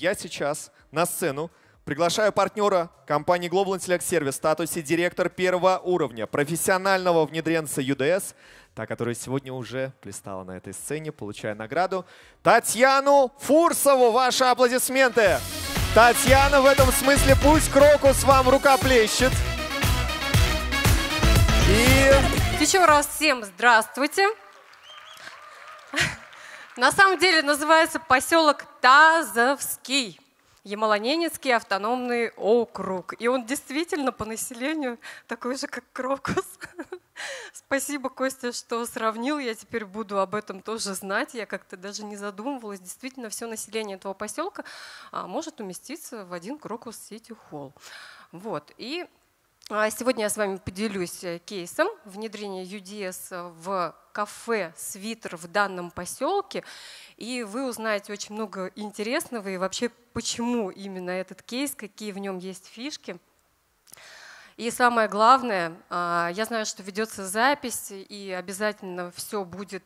я сейчас на сцену приглашаю партнера компании Global Intellect Service в статусе директор первого уровня, профессионального внедренца UDS, та, которая сегодня уже блистала на этой сцене, получая награду, Татьяну Фурсову. Ваши аплодисменты. Татьяна, в этом смысле пусть Крокус вам рукоплещет. И еще раз всем здравствуйте. На самом деле называется поселок Тазовский, Ямало-Ненецкий автономный округ. И он действительно по населению такой же, как Крокус. Спасибо, Костя, что сравнил. Я теперь буду об этом тоже знать. Я как-то даже не задумывалась. Действительно, все население этого поселка может уместиться в один Крокус Сити Холл. Вот. И сегодня я с вами поделюсь кейсом внедрения UDS в кафе «Свитер» в данном поселке. И вы узнаете очень много интересного и вообще, почему именно этот кейс, какие в нем есть фишки. И самое главное, я знаю, что ведется запись, и обязательно все будет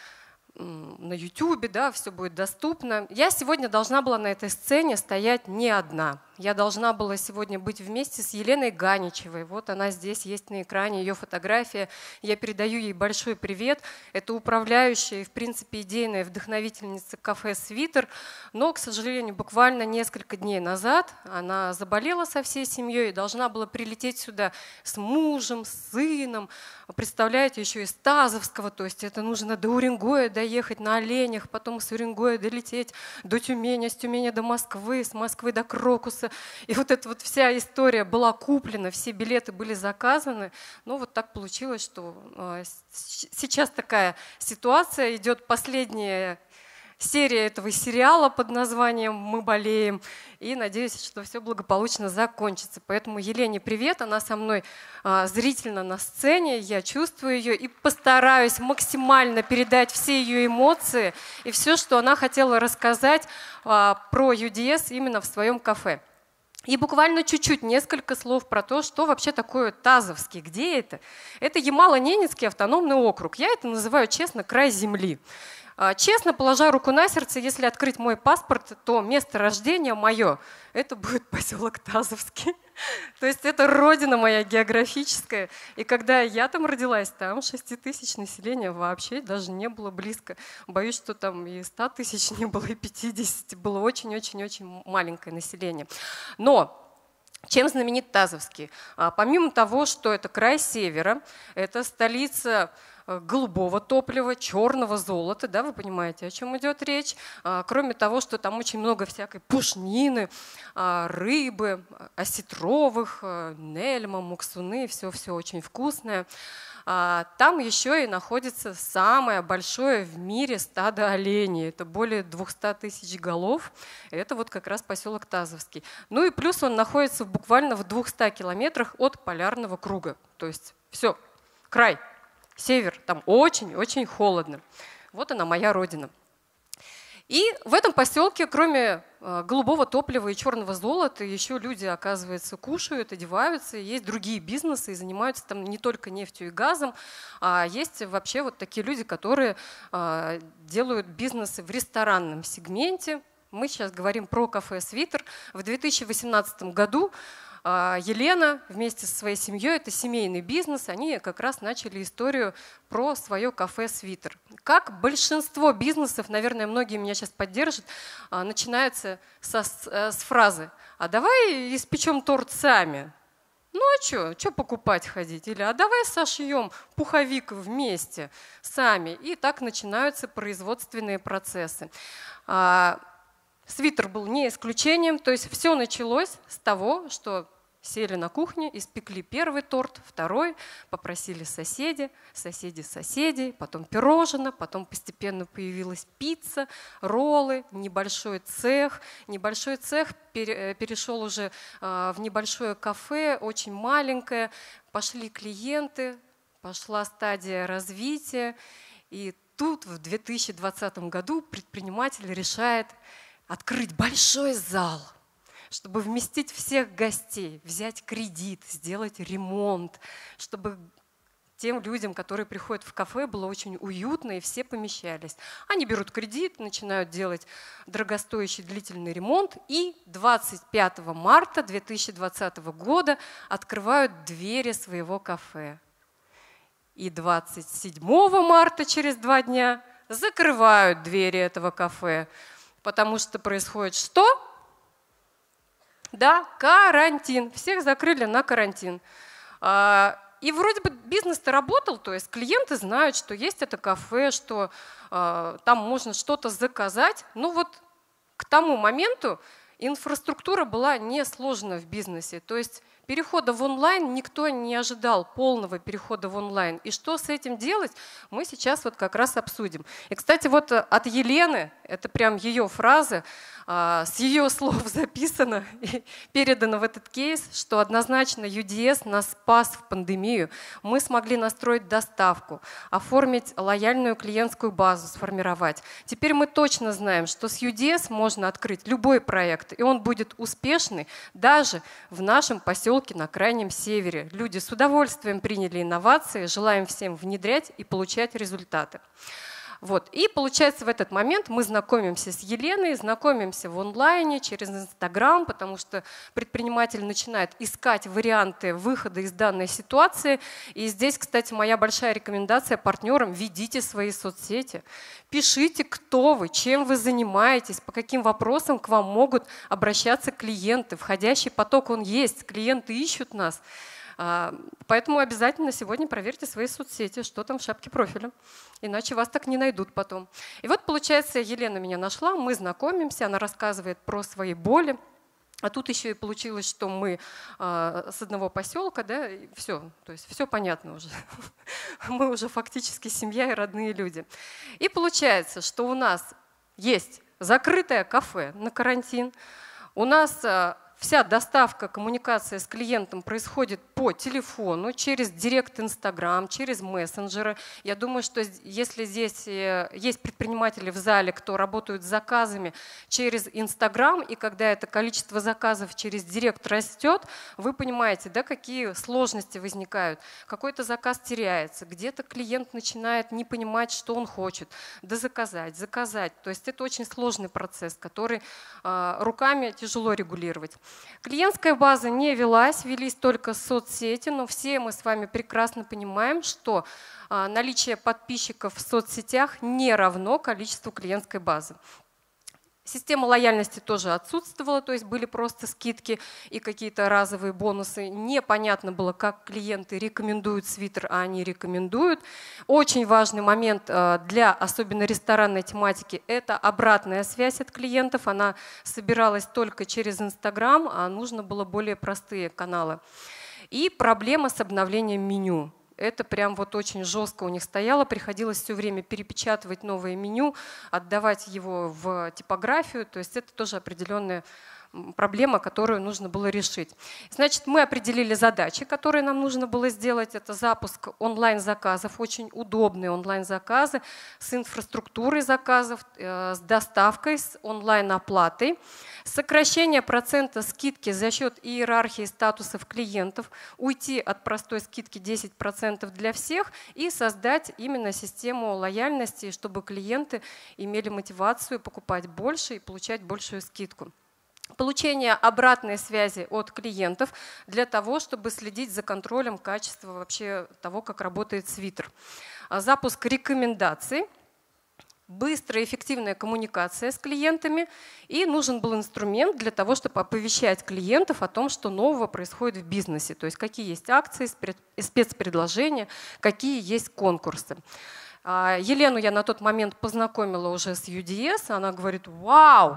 на YouTube, да, все будет доступно. Я сегодня должна была на этой сцене стоять не одна. Я должна была сегодня быть вместе с Еленой Ганичевой. Вот она здесь есть на экране, ее фотография. Я передаю ей большой привет. Это управляющая и, в принципе, идейная вдохновительница кафе «Свитер». Но, к сожалению, буквально несколько дней назад она заболела со всей семьей и должна была прилететь сюда с мужем, с сыном. Представляете, еще из Тазовского, то есть это нужно до Уренгоя доехать на оленях, потом с Уренгоя долететь до Тюмени, с Тюмени до Москвы, с Москвы до Крокуса. И вот эта вот вся история была куплена, все билеты были заказаны. Но вот так получилось, что сейчас такая ситуация, идет последняя серия этого сериала под названием «Мы болеем». И надеюсь, что все благополучно закончится. Поэтому Елене привет, она со мной зрительно на сцене, я чувствую ее и постараюсь максимально передать все ее эмоции и все, что она хотела рассказать про UDS именно в своем кафе. И буквально чуть-чуть, несколько слов про то, что вообще такое Тазовский, где это? Это Ямало-Ненецкий автономный округ. Я это называю, честно, край земли. Честно, положа руку на сердце, если открыть мой паспорт, то место рождения мое, это будет поселок Тазовский. То есть это родина моя географическая. И когда я там родилась, там 6 тысяч населения вообще даже не было близко. Боюсь, что там и 100 тысяч не было, и 50. Было очень-очень-очень маленькое население. Но чем знаменит Тазовский? Помимо того, что это край севера, это столица голубого топлива, черного золота, да, вы понимаете, о чем идет речь. Кроме того, что там очень много всякой пушнины, рыбы, осетровых, нельма, муксуны, все очень вкусное. Там еще и находится самое большое в мире стадо оленей. Это более 200 тысяч голов. Это вот как раз поселок Тазовский. Ну и плюс он находится буквально в 200 километрах от полярного круга. То есть все, край. Север, там очень-очень холодно. Вот она, моя родина. И в этом поселке, кроме голубого топлива и черного золота, еще люди, оказывается, кушают, одеваются. Есть другие бизнесы и занимаются там не только нефтью и газом, а есть вообще вот такие люди, которые делают бизнесы в ресторанном сегменте. Мы сейчас говорим про кафе «Свитер». В 2018 году Елена вместе со своей семьей, это семейный бизнес, они как раз начали историю про свое кафе «Свитер». Как большинство бизнесов, наверное, многие меня сейчас поддержат, начинается с фразы «А давай испечем торт сами». Ну а что покупать ходить? Или «А давай сошьем пуховик вместе сами». И так начинаются производственные процессы. «Свитер» был не исключением, то есть все началось с того, что сели на кухне, испекли первый торт, второй, попросили соседи, соседи соседей, потом пирожное, потом постепенно появилась пицца, роллы, небольшой цех. Небольшой цех перешел уже в небольшое кафе, очень маленькое, пошли клиенты, пошла стадия развития, и тут в 2020 году предприниматель решает открыть большой зал, чтобы вместить всех гостей, взять кредит, сделать ремонт, чтобы тем людям, которые приходят в кафе, было очень уютно, и все помещались. Они берут кредит, начинают делать дорогостоящий длительный ремонт, и 25 марта 2020 года открывают двери своего кафе. И 27 марта, через 2 дня, закрывают двери этого кафе, потому что происходит что? Да, карантин. Всех закрыли на карантин. И вроде бы бизнес-то работал, то есть клиенты знают, что есть это кафе, что там можно что-то заказать. Ну вот к тому моменту инфраструктура была несложна в бизнесе. То есть перехода в онлайн никто не ожидал, полного перехода в онлайн. И что с этим делать, мы сейчас вот как раз обсудим. И, кстати, вот от Елены, это прям ее фраза, с ее слов записано и передано в этот кейс, что однозначно UDS нас спас в пандемию. Мы смогли настроить доставку, оформить лояльную клиентскую базу, сформировать. Теперь мы точно знаем, что с UDS можно открыть любой проект, и он будет успешный даже в нашем поселке на Крайнем Севере. Люди с удовольствием приняли инновации, желаем всем внедрять и получать результаты. Вот. И получается, в этот момент мы знакомимся с Еленой, знакомимся в онлайне, через Инстаграм, потому что предприниматель начинает искать варианты выхода из данной ситуации. И здесь, кстати, моя большая рекомендация партнерам: ведите свои соцсети, пишите, кто вы, чем вы занимаетесь, по каким вопросам к вам могут обращаться клиенты. Входящий поток, он есть, клиенты ищут нас. Поэтому обязательно сегодня проверьте свои соцсети, что там в шапке профиля, иначе вас так не найдут потом. И вот, получается, Елена меня нашла, мы знакомимся, она рассказывает про свои боли. А тут еще и получилось, что мы с одного поселка, да, и все, то есть все понятно уже. Мы уже фактически семья и родные люди. И получается, что у нас есть закрытое кафе на карантин, у нас вся доставка, коммуникация с клиентом происходит по телефону, через директ Инстаграм, через мессенджеры. Я думаю, что если здесь есть предприниматели в зале, кто работают с заказами через Инстаграм, и когда это количество заказов через директ растет, вы понимаете, да, какие сложности возникают. Какой-то заказ теряется, где-то клиент начинает не понимать, что он хочет, заказать. То есть это очень сложный процесс, который руками тяжело регулировать. Клиентская база не велась, велись только соцсети, но все мы с вами прекрасно понимаем, что наличие подписчиков в соцсетях не равно количеству клиентской базы. Система лояльности тоже отсутствовала, то есть были просто скидки и какие-то разовые бонусы. Непонятно было, как клиенты рекомендуют свитер, а они рекомендуют. Очень важный момент для особенно ресторанной тематики – это обратная связь от клиентов. Она собиралась только через Инстаграм, а нужно было более простые каналы. И проблема с обновлением меню. Это прям вот очень жестко у них стояло, приходилось все время перепечатывать новое меню, отдавать его в типографию, то есть это тоже определенная проблема, которую нужно было решить. Значит, мы определили задачи, которые нам нужно было сделать. Это запуск онлайн-заказов, очень удобные онлайн-заказы с инфраструктурой заказов, с доставкой, с онлайн-оплатой, сокращение процента скидки за счет иерархии статусов клиентов, уйти от простой скидки 10% для всех и создать именно систему лояльности, чтобы клиенты имели мотивацию покупать больше и получать большую скидку. Получение обратной связи от клиентов для того, чтобы следить за контролем качества вообще того, как работает свитер. Запуск рекомендаций, быстрая и эффективная коммуникация с клиентами. И нужен был инструмент для того, чтобы оповещать клиентов о том, что нового происходит в бизнесе. То есть какие есть акции, спецпредложения, какие есть конкурсы. Елену я на тот момент познакомила уже с UDS. Она говорит: «Вау!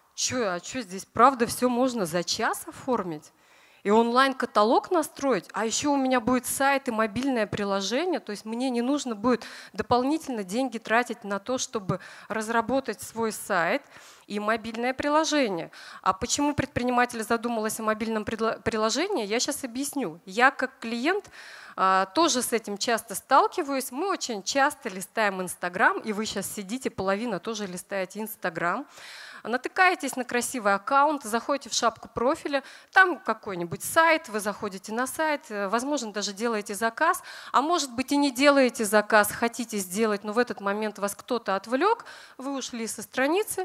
А что здесь, правда, все можно за час оформить? И онлайн-каталог настроить? А еще у меня будет сайт и мобильное приложение, то есть мне не нужно будет дополнительно деньги тратить на то, чтобы разработать свой сайт и мобильное приложение». А почему предприниматель задумалась о мобильном приложении, я сейчас объясню. Я как клиент тоже с этим часто сталкиваюсь. Мы очень часто листаем Инстаграм, и вы сейчас сидите, половина тоже листаете Инстаграм. Натыкаетесь на красивый аккаунт, заходите в шапку профиля, там какой-нибудь сайт, вы заходите на сайт, возможно, даже делаете заказ, а может быть и не делаете заказ, хотите сделать, но в этот момент вас кто-то отвлек, вы ушли со страницы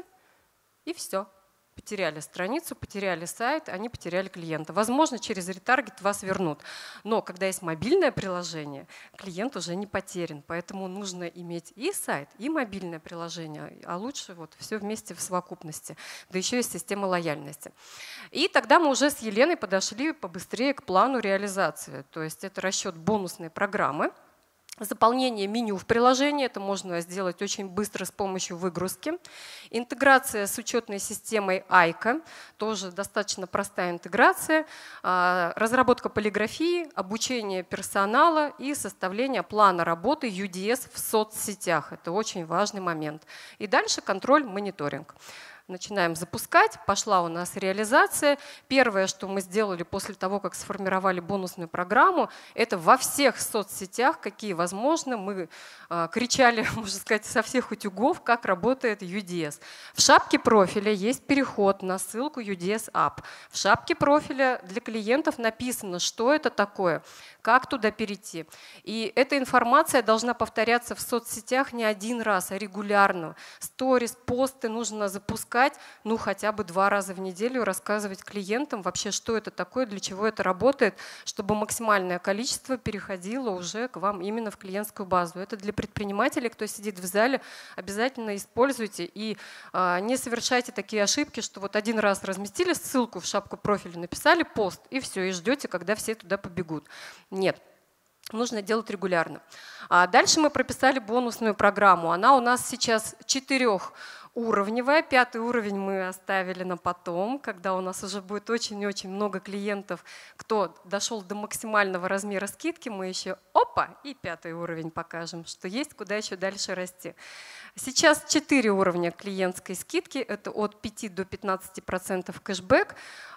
и все. Потеряли страницу, потеряли сайт, они потеряли клиента. Возможно, через ретаргет вас вернут. Но когда есть мобильное приложение, клиент уже не потерян. Поэтому нужно иметь и сайт, и мобильное приложение. А лучше вот все вместе в совокупности. Да еще есть система лояльности. И тогда мы уже с Еленой подошли побыстрее к плану реализации. То есть это расчет бонусной программы. Заполнение меню в приложении, это можно сделать очень быстро с помощью выгрузки. Интеграция с учетной системой Айка, тоже достаточно простая интеграция. Разработка полиграфии, обучение персонала и составление плана работы UDS в соцсетях. Это очень важный момент. И дальше контроль, мониторинг. Начинаем запускать, пошла у нас реализация. Первое, что мы сделали после того, как сформировали бонусную программу, это во всех соцсетях, какие возможно, мы кричали, можно сказать, со всех утюгов, как работает UDS. В шапке профиля есть переход на ссылку UDS App. В шапке профиля для клиентов написано, что это такое, как туда перейти. И эта информация должна повторяться в соцсетях не один раз, а регулярно. Сторис, посты нужно запускать, ну хотя бы 2 раза в неделю, рассказывать клиентам вообще, что это такое, для чего это работает, чтобы максимальное количество переходило уже к вам именно в клиентскую базу. Это для предпринимателей, кто сидит в зале, обязательно используйте и не совершайте такие ошибки, что вот один раз разместили ссылку в шапку профиля, написали пост и все, и ждете, когда все туда побегут. Нет. Нужно делать регулярно. Дальше мы прописали бонусную программу. Она у нас сейчас 4-уровневая. 5-й уровень мы оставили на потом, когда у нас уже будет очень-очень много клиентов, кто дошел до максимального размера скидки, мы еще и 5-й уровень покажем, что есть куда еще дальше расти. Сейчас 4 уровня клиентской скидки, это от 5 до 15% кэшбэк,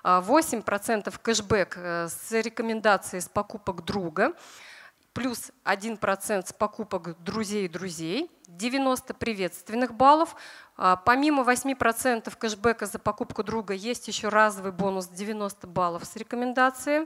8% кэшбэк с рекомендацией с покупок друга, плюс 1% с покупок друзей, 90 приветственных баллов. Помимо 8% кэшбэка за покупку друга есть еще разовый бонус 90 баллов с рекомендацией.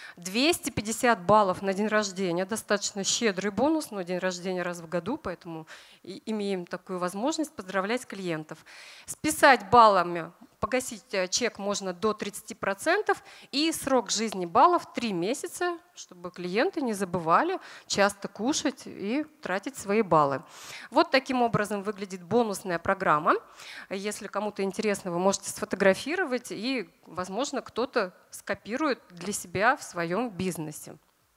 250 баллов на день рождения, достаточно щедрый бонус, но день рождения раз в году, поэтому имеем такую возможность поздравлять клиентов. Списать баллами, погасить чек можно до 30%, и срок жизни баллов 3 месяца, чтобы клиенты не забывали часто кушать и тратить свои баллы. Вот таким образом выглядит бонусная программа. Если кому-то интересно, вы можете сфотографировать, и, возможно, кто-то скопирует для себя в своем бизнесе.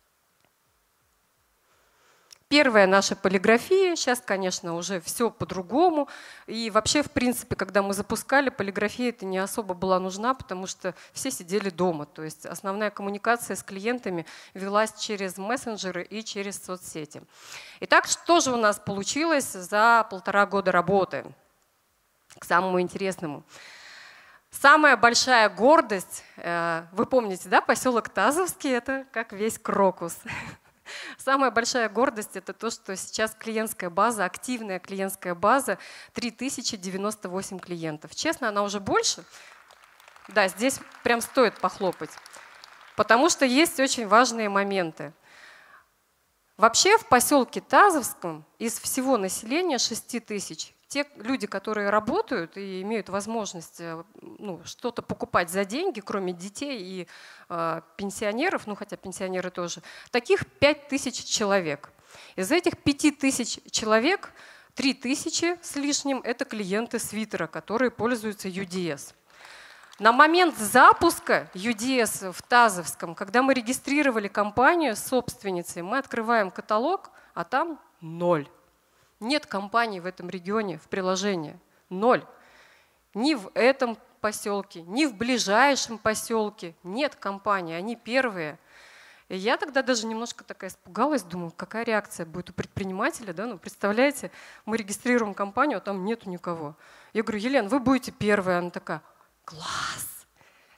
Первая наша полиграфия, сейчас, конечно, уже все по-другому. И вообще, в принципе, когда мы запускали, полиграфия это не особо была нужна, потому что все сидели дома. То есть основная коммуникация с клиентами велась через мессенджеры и через соцсети. Итак, что же у нас получилось за 1,5 года работы? К самому интересному. Самая большая гордость, вы помните, да, поселок Тазовский, это как весь Крокус. Самая большая гордость – это то, что сейчас клиентская база, активная клиентская база, 3098 клиентов. Честно, она уже больше. Да, здесь прям стоит похлопать, потому что есть очень важные моменты. Вообще в поселке Тазовском из всего населения 6000 те люди, которые работают и имеют возможность что-то покупать за деньги, кроме детей и пенсионеров, ну хотя пенсионеры тоже, таких 5000 человек. Из этих 5000 человек 3000 с лишним – это клиенты свитера, которые пользуются UDS. На момент запуска UDS в Тазовском, когда мы регистрировали компанию с собственницей, мы открываем каталог, а там 0. Нет компаний в этом регионе в приложении. 0. Ни в этом поселке, ни в ближайшем поселке нет компаний. Они первые. И я тогда даже немножко такая испугалась, думаю, какая реакция будет у предпринимателя. Да? Ну, представляете, мы регистрируем компанию, а там нету никого. Я говорю, Елена, вы будете первая. Она такая, класс,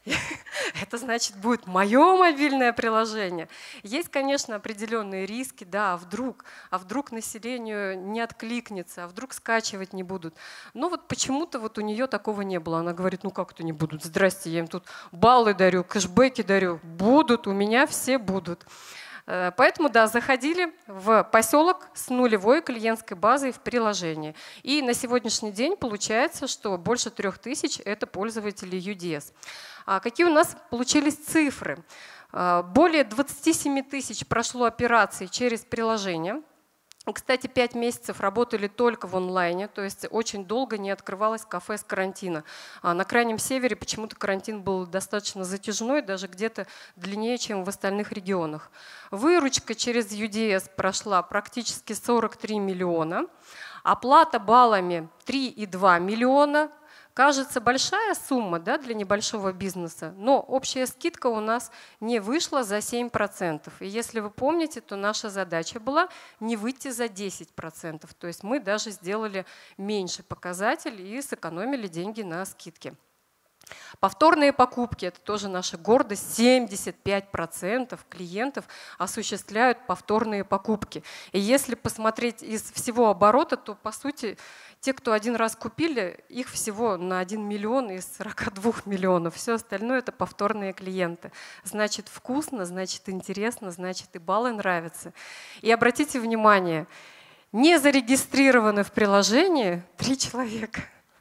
Это значит, будет мое мобильное приложение. Есть, конечно, определенные риски, да, а вдруг населению не откликнется, а вдруг скачивать не будут. Но вот почему-то вот у нее такого не было. Она говорит, ну как-то не будут, здрасте, я им тут баллы дарю, кэшбэки дарю. Будут, у меня все будут. Поэтому, да, заходили в поселок с нулевой клиентской базой в приложении. И на сегодняшний день получается, что больше 3000 – это пользователи UDS. Какие у нас получились цифры? Более 27 тысяч прошло операций через приложение. Кстати, 5 месяцев работали только в онлайне, то есть очень долго не открывалось кафе с карантина. На Крайнем Севере почему-то карантин был достаточно затяжной, даже где-то длиннее, чем в остальных регионах. Выручка через UDS прошла практически 43 миллиона, оплата баллами 3,2 миллиона. Кажется, большая сумма, да, для небольшого бизнеса, но общая скидка у нас не вышла за 7%. И если вы помните, то наша задача была не выйти за 10%. То есть мы даже сделали меньше показатель и сэкономили деньги на скидке. Повторные покупки – это тоже наша гордость. 75% клиентов осуществляют повторные покупки. И если посмотреть из всего оборота, то, по сути, те, кто один раз купили, их всего на 1 миллион из 42 миллионов. Все остальное – это повторные клиенты. Значит, вкусно, значит, интересно, значит, и баллы нравятся. И обратите внимание, не зарегистрированы в приложении 3 человека.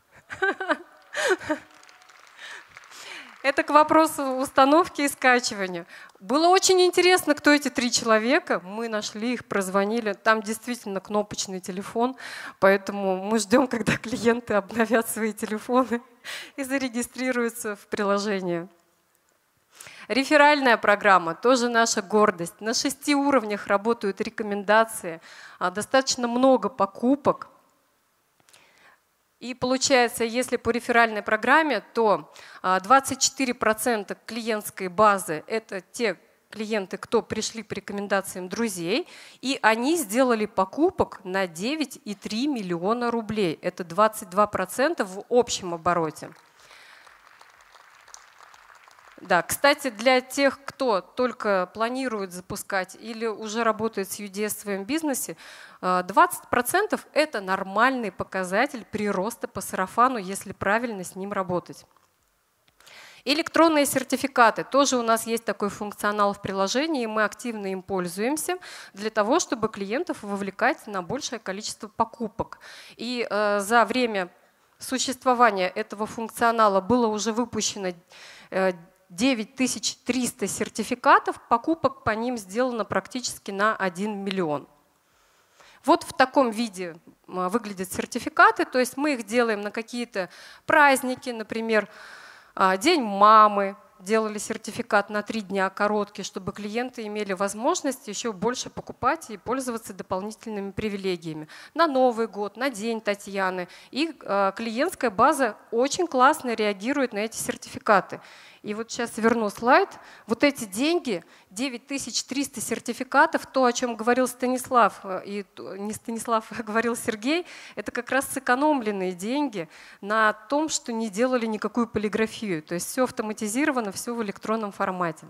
Это к вопросу установки и скачивания. Было очень интересно, кто эти 3 человека. Мы нашли их, прозвонили. Там действительно кнопочный телефон, поэтому мы ждем, когда клиенты обновят свои телефоны и зарегистрируются в приложение. Реферальная программа – тоже наша гордость. На 6 уровнях работают рекомендации, достаточно много покупок. И получается, если по реферальной программе, то 24% клиентской базы – это те клиенты, кто пришли по рекомендациям друзей, и они сделали покупок на 9,3 миллиона рублей. Это 22% в общем обороте. Да, кстати, для тех, кто только планирует запускать или уже работает с UDS в своем бизнесе, 20% – это нормальный показатель прироста по сарафану, если правильно с ним работать. Электронные сертификаты. Тоже у нас есть такой функционал в приложении, и мы активно им пользуемся для того, чтобы клиентов вовлекать на большее количество покупок. И за время существования этого функционала было уже выпущено 9300 сертификатов, покупок по ним сделано практически на 1 миллион. Вот в таком виде выглядят сертификаты, то есть мы их делаем на какие-то праздники, например, День мамы, делали сертификат на 3 дня короткий, чтобы клиенты имели возможность еще больше покупать и пользоваться дополнительными привилегиями. На Новый год, на День Татьяны. И клиентская база очень классно реагирует на эти сертификаты. И вот сейчас верну слайд. Вот эти деньги, 9300 сертификатов, то, о чем говорил Станислав, и не Станислав, а говорил Сергей, это как раз сэкономленные деньги на том, что не делали никакую полиграфию. То есть все автоматизировано, все в электронном формате.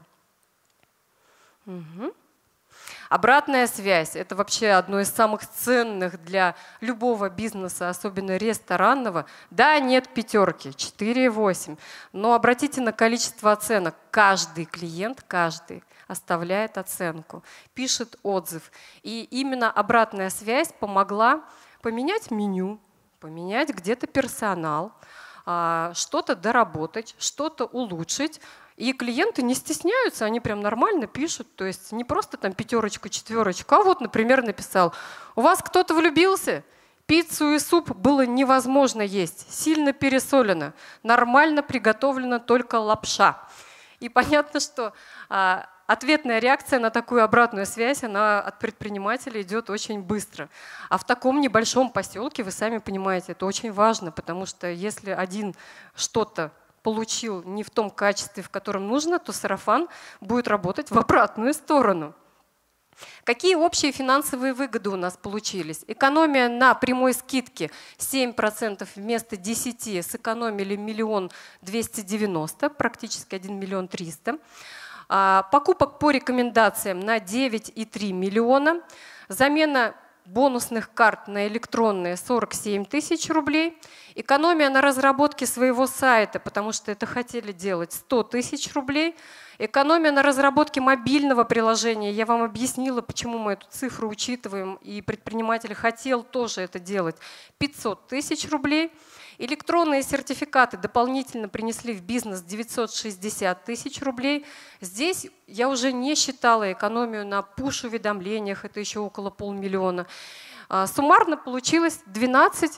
Угу. Обратная связь – это вообще одно из самых ценных для любого бизнеса, особенно ресторанного. Да, нет пятерки, 4,8. Но обратите на количество оценок. Каждый клиент, каждый оставляет оценку, пишет отзыв. И именно обратная связь помогла поменять меню, поменять где-то персонал, что-то доработать, что-то улучшить. И клиенты не стесняются, они прям нормально пишут, то есть не просто там 5, 4, а вот, например, написал: у вас кто-то влюбился? Пиццу и суп было невозможно есть, сильно пересолено, нормально приготовлена только лапша. И понятно, что ответная реакция на такую обратную связь, она от предпринимателя идет очень быстро. А в таком небольшом поселке, вы сами понимаете, это очень важно, потому что если один что-то получил не в том качестве, в котором нужно, то сарафан будет работать в обратную сторону. Какие общие финансовые выгоды у нас получились? Экономия на прямой скидке 7% вместо 10%, сэкономили 1 290 000, практически 1 300 000. Покупок по рекомендациям на 9,3 миллиона. Замена бонусных карт на электронные 47 000 рублей. Экономия на разработке своего сайта, потому что это хотели делать, 100 000 рублей. Экономия на разработке мобильного приложения. Я вам объяснила, почему мы эту цифру учитываем, и предприниматель хотел тоже это делать. 500 000 рублей. Электронные сертификаты дополнительно принесли в бизнес 960 000 рублей. Здесь я уже не считала экономию на пуш-уведомлениях, это еще около 500 000. Суммарно получилось 12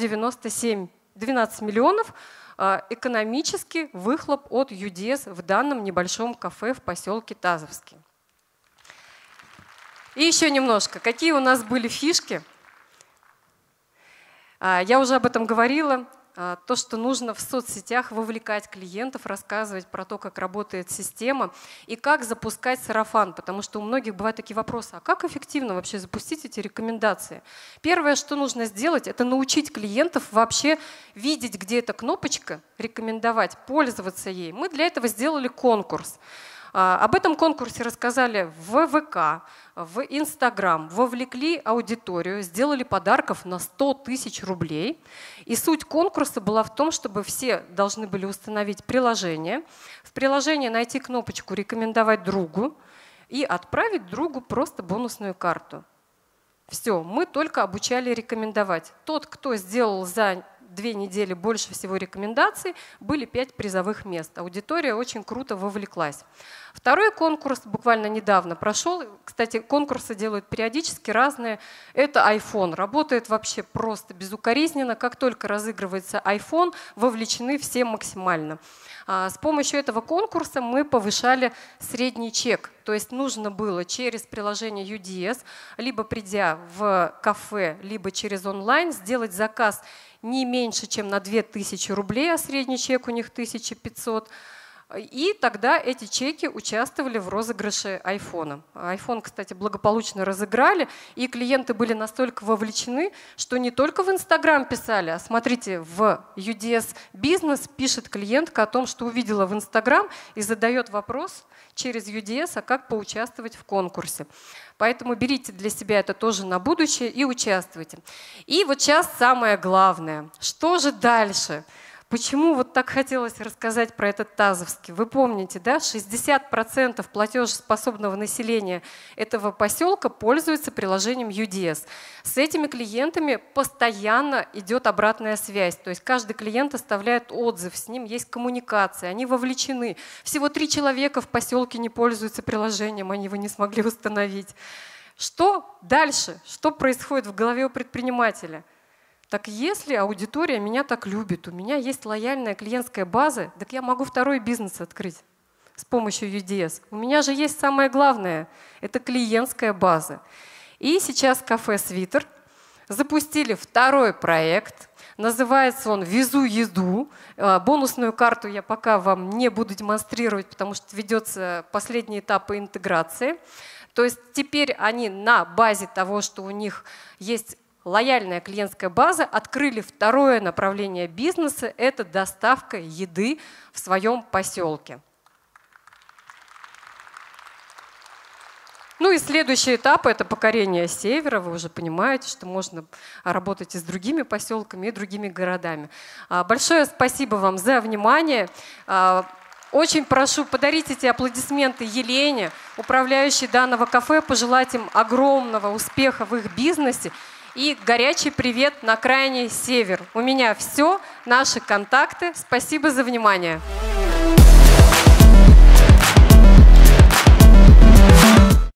миллионов экономический выхлоп от UDS в данном небольшом кафе в поселке Тазовский. И еще немножко. Какие у нас были фишки? Я уже об этом говорила. То, что нужно в соцсетях вовлекать клиентов, рассказывать про то, как работает система и как запускать сарафан, потому что у многих бывают такие вопросы, а как эффективно вообще запустить эти рекомендации? Первое, что нужно сделать, это научить клиентов вообще видеть, где эта кнопочка «Рекомендовать», пользоваться ей. Мы для этого сделали конкурс. Об этом конкурсе рассказали в ВК, в Инстаграм, вовлекли аудиторию, сделали подарков на 100 000 рублей. И суть конкурса была в том, чтобы все должны были установить приложение, в приложении найти кнопочку «Рекомендовать другу» и отправить другу просто бонусную карту. Все, мы только обучали рекомендовать. Тот, кто сделал за 2 недели больше всего рекомендаций, были 5 призовых мест. Аудитория очень круто вовлеклась. Второй конкурс буквально недавно прошел. Кстати, конкурсы делают периодически разные. Это iPhone. Работает вообще просто безукоризненно. Как только разыгрывается iPhone, вовлечены все максимально. С помощью этого конкурса мы повышали средний чек. То есть нужно было через приложение UDS, либо придя в кафе, либо через онлайн, сделать заказ не меньше, чем на 2000 рублей, а средний чек у них 1500. И тогда эти чеки участвовали в розыгрыше айфона. Айфон, кстати, благополучно разыграли, и клиенты были настолько вовлечены, что не только в Инстаграм писали, а смотрите, в UDS бизнес пишет клиентка о том, что увидела в Инстаграм и задает вопрос через UDS, а как поучаствовать в конкурсе. Поэтому берите для себя это тоже на будущее и участвуйте. И вот сейчас самое главное. Что же дальше? Почему вот так хотелось рассказать про этот Тазовский? Вы помните, да, 60% платежеспособного населения этого поселка пользуются приложением UDS. С этими клиентами постоянно идет обратная связь. То есть каждый клиент оставляет отзыв, с ним есть коммуникация, они вовлечены. Всего 3 человека в поселке не пользуются приложением, они его не смогли установить. Что дальше? Что происходит в голове у предпринимателя? Так если аудитория меня так любит, у меня есть лояльная клиентская база, так я могу второй бизнес открыть с помощью UDS. У меня же есть самое главное – это клиентская база. И сейчас кафе «Свитер» запустили второй проект. Называется он «Везу еду». Бонусную карту я пока вам не буду демонстрировать, потому что ведется последний этап интеграции. То есть теперь они на базе того, что у них есть лояльная клиентская база, открыли второе направление бизнеса – это доставка еды в своем поселке. Ну и следующий этап – это покорение севера. Вы уже понимаете, что можно работать и с другими поселками, и другими городами. Большое спасибо вам за внимание. Очень прошу подарить эти аплодисменты Елене, управляющей данного кафе, пожелать им огромного успеха в их бизнесе. И горячий привет на крайний север. У меня все, наши контакты. Спасибо за внимание.